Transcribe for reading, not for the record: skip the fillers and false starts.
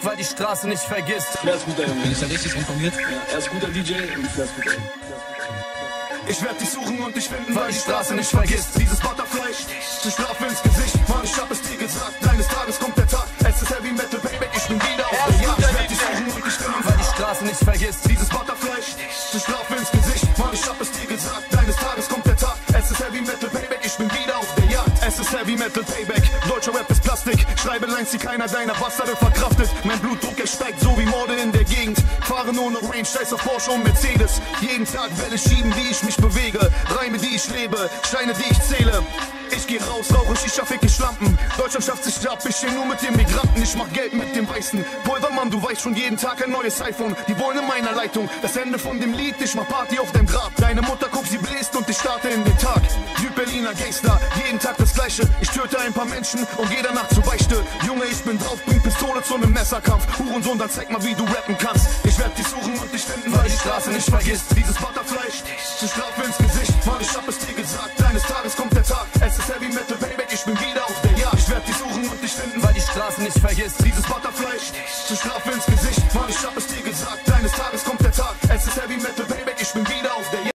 weil die Straße nicht vergisst. Flair ist guter Junge. Bin ich da richtig informiert? Ja, er ist guter DJ und Flair ist guter Junge. Ich werd dich suchen und dich finden, weil die Straße nicht vergisst. Dieses Butterfly, die Strafe ins Gesicht. Mann, ich hab es dir gesagt, eines Tages kommt der Tag. Es ist Heavy Metal, Baby, ich bin wieder auf der Jagd. Ich werd dich suchen und dich finden, weil die Straße nicht vergisst. Dieses Butterfly, die Strafe ins Gesicht. Mann, ich hab es dir gesagt, eines Tages kommt der Tag. Es ist Heavy Metal, Baby, ich bin wieder auf der Jagd. Es ist Heavy Metal Payback, deutscher Rap ist Plastik. Schreibe Lines, die keiner deiner Bastarde verkraftet. Mein Blutdruck ersteigt, so wie Morde in der Gegend. Fahren ohne Range, scheiß auf Porsche und Mercedes. Jeden Tag Welle schieben, wie ich mich bewege. Reime, die ich lebe, Steine, die ich zähle. Ich geh raus, rauche Shisha, ficke Schlampen. Deutschland schafft sich ab, ich steh nur mit den Migranten. Ich mach Geld mit dem Weißen Pulvermann, du weißt schon jeden Tag ein neues iPhone. Die wollen in meiner Leitung, das Ende von dem Lied. Ich mach Party auf deinem Grab. Deine Mutter guckt, sie bläst und ich starte in den Tag. Südberliner Gangster, jeden Tag das Gleiche. Ich töte ein paar Menschen und geh danach zur Beichte. Junge, ich bin drauf, bring Pistole zu nem Messerkampf. Hurensohn, dann zeig mal, wie du rappen kannst. Ich werd dich suchen und dich finden, weil die Straße nicht vergisst. Dieses Butterfly, die Strafe ins Gesicht. Mann, ich hab es dir gesagt, eines Tages kommt der Tag. Es ist Heavy Metal, Baby, ich bin wieder auf der Jagd. Ich werd dich suchen und dich finden, weil die Straße nicht vergisst. Dieses Butterfly, die Strafe ins Gesicht. Mann, ich hab es